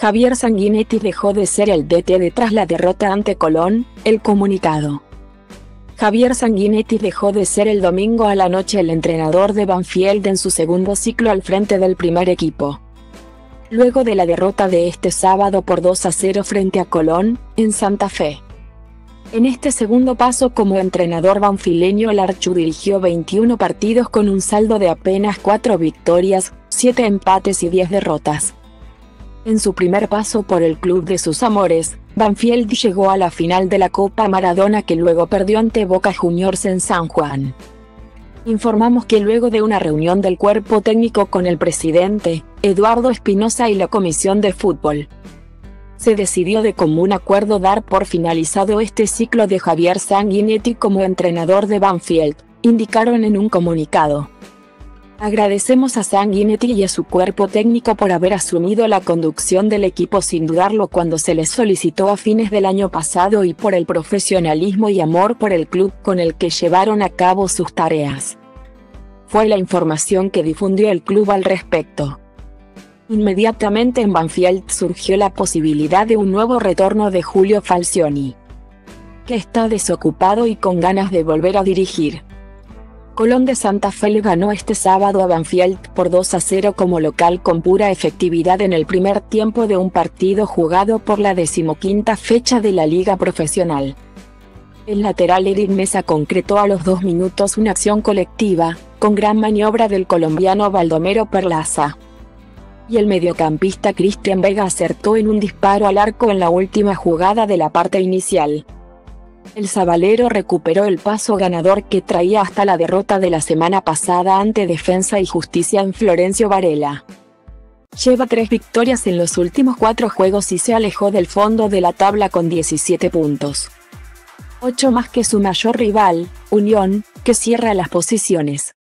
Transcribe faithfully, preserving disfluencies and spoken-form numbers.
Javier Sanguinetti dejó de ser el D T tras la derrota ante Colón, el comunicado. Javier Sanguinetti dejó de ser el domingo a la noche el entrenador de Banfield en su segundo ciclo al frente del primer equipo. Luego de la derrota de este sábado por dos a cero frente a Colón, en Santa Fe. En este segundo paso como entrenador banfileño, el Archu dirigió veintiún partidos con un saldo de apenas cuatro victorias, siete empates y diez derrotas. En su primer paso por el club de sus amores, Banfield llegó a la final de la Copa Maradona, que luego perdió ante Boca Juniors en San Juan. Informamos que luego de una reunión del cuerpo técnico con el presidente, Eduardo Espinosa, y la comisión de fútbol, se decidió de común acuerdo dar por finalizado este ciclo de Javier Sanguinetti como entrenador de Banfield, indicaron en un comunicado. Agradecemos a Sanguinetti y a su cuerpo técnico por haber asumido la conducción del equipo sin dudarlo cuando se les solicitó a fines del año pasado, y por el profesionalismo y amor por el club con el que llevaron a cabo sus tareas. Fue la información que difundió el club al respecto. Inmediatamente en Banfield surgió la posibilidad de un nuevo retorno de Julio Falcioni, que está desocupado y con ganas de volver a dirigir. Colón de Santa Fe le ganó este sábado a Banfield por dos a cero como local con pura efectividad en el primer tiempo de un partido jugado por la decimoquinta fecha de la Liga Profesional. El lateral Eric Mesa concretó a los dos minutos una acción colectiva, con gran maniobra del colombiano Baldomero Perlaza. Y el mediocampista Cristian Vega acertó en un disparo al arco en la última jugada de la parte inicial. El sabalero recuperó el paso ganador que traía hasta la derrota de la semana pasada ante Defensa y Justicia en Florencio Varela. Lleva tres victorias en los últimos cuatro juegos y se alejó del fondo de la tabla con diecisiete puntos. ocho más que su mayor rival, Unión, que cierra las posiciones.